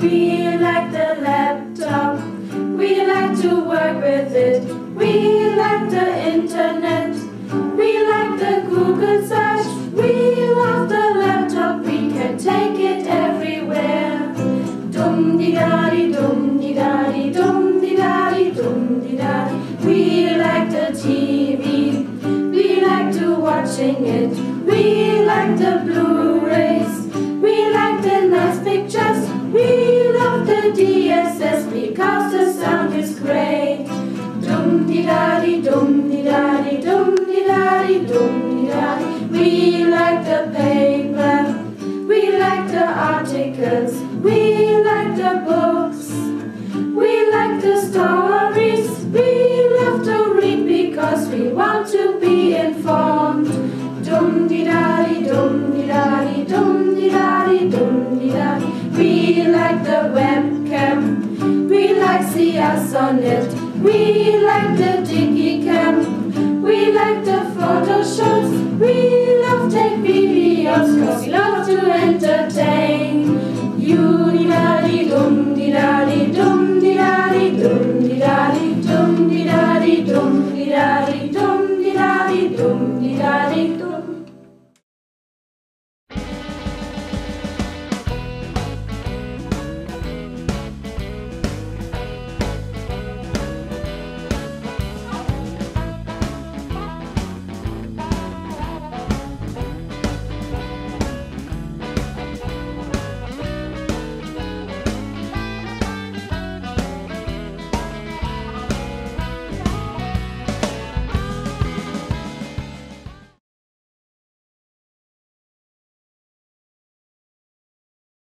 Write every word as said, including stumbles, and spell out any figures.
We like the laptop, we like to work with it. We like the internet, we like the Google search. We love the laptop, we can take it everywhere. Dum-di-da-di, dum-di-da-di, dum-di-da-di, dum-di-da-di. We like the T V, we like to watching it. We like the Blu-rays, we like the nice pictures. We love the D S S because the sound is great. Dum-di-da-di, dum-di-da-di, dum-di-da-di, dum-di-da-di. We like the paper, we like the articles, we like the books, we like the stories. We love to read because we want to be informed. Dum-di-da-di, dum-di-da-di, dum-di-da-di, dum-di-da-di. We like the webcam, we like see us on it. We like the digicam, we like the photo shoots. We love take videos cause we love to entertain. You-di-da-di, dum-di-da-di, dum-di-da-di, dum-di-da-di, dum-di-da-di, dum-di-da-di, dum-di-da-di, dum-di-da-di, dum.